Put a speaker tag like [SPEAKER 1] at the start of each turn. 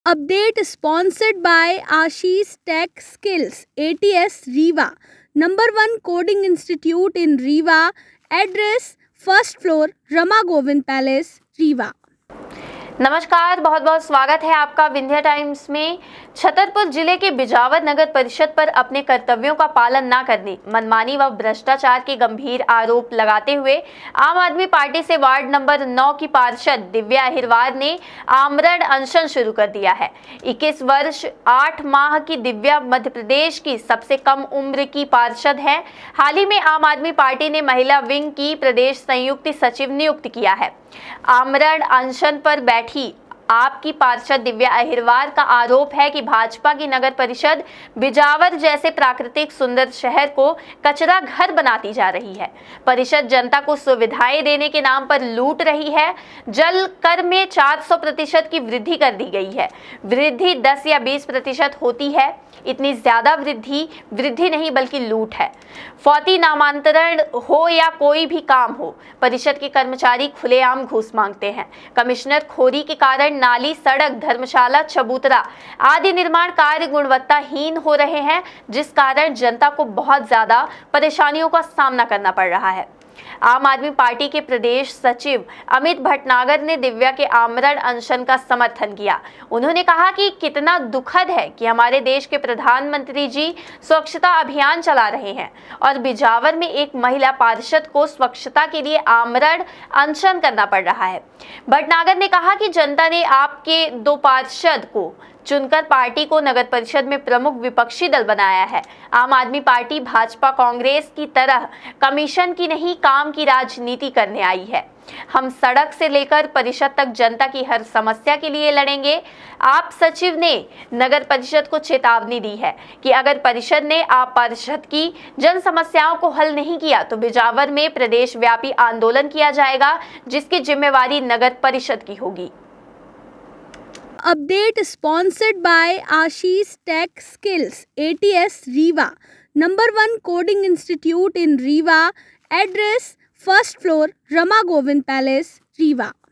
[SPEAKER 1] Update sponsored by Ashish Tech Skills, ATS Riva, #1 coding institute in Riva. Address: first floor, Rama Govind Palace, Riva.
[SPEAKER 2] नमस्कार, बहुत बहुत स्वागत है आपका Vindhya times में। छतरपुर जिले के बिजावर नगर परिषद पर अपने कर्तव्यों का पालन न करने, मनमानी व भ्रष्टाचार के गंभीर आरोप लगाते हुए आम आदमी पार्टी से वार्ड नंबर 9 की पार्षद दिव्या अहिरवार ने आमरण अनशन शुरू कर दिया है। 21 वर्ष 8 माह की दिव्या मध्य प्रदेश की सबसे कम उम्र की पार्षद है। हाल ही में आम आदमी पार्टी ने महिला विंग की प्रदेश संयुक्त सचिव नियुक्त किया है। आमरण अनशन पर बैठी आपकी पार्षद दिव्या अहिरवार का आरोप है कि भाजपा की नगर परिषद बिजावर जैसे प्राकृतिक सुंदर शहर को कचरा घर बनाती जा रही है। परिषद जनता को सुविधाएं देने के नाम पर लूट रही है। जल कर में 400% की वृद्धि कर दी गई है। वृद्धि 10 या 20% होती है। इतनी ज्यादा वृद्धि नहीं बल्कि लूट है। फौती नामांतरण हो या कोई भी काम हो, परिषद के कर्मचारी खुलेआम घूस मांगते हैं। कमिश्नर खोरी के कारण नाली, सड़क, धर्मशाला, चबूतरा आदि निर्माण कार्य गुणवत्ताहीन हो रहे हैं, जिस कारण जनता को बहुत ज्यादा परेशानियों का सामना करना पड़ रहा है। आम आदमी पार्टी के प्रदेश सचिव अमित भटनागर ने दिव्या के आमरण अनशन का समर्थन किया। उन्होंने कहा कि कितना दुखद है कि हमारे देश के प्रधानमंत्री जी स्वच्छता अभियान चला रहे हैं और बिजावर में एक महिला पार्षद को स्वच्छता के लिए आमरण अनशन करना पड़ रहा है। भटनागर ने कहा कि जनता ने आपके 2 पार्षद को चुनकर पार्टी को नगर परिषद में प्रमुख विपक्षी दल बनाया है। आम आदमी पार्टी भाजपा कांग्रेस की तरह कमीशन की नहीं, काम की राजनीति करने आई है। हम सड़क से लेकर परिषद तक जनता की हर समस्या के लिए लड़ेंगे। आप सचिव ने नगर परिषद को चेतावनी दी है कि अगर परिषद ने आप पार्षद की जन समस्याओं को हल नहीं किया तो बिजावर में प्रदेश व्यापी आंदोलन किया जाएगा, जिसकी जिम्मेवारी नगर परिषद की होगी।
[SPEAKER 1] Update sponsored by Ashish Tech Skills, ATS Riva, #1 coding institute in Riva. Address: first floor, Rama Govind Palace, Riva.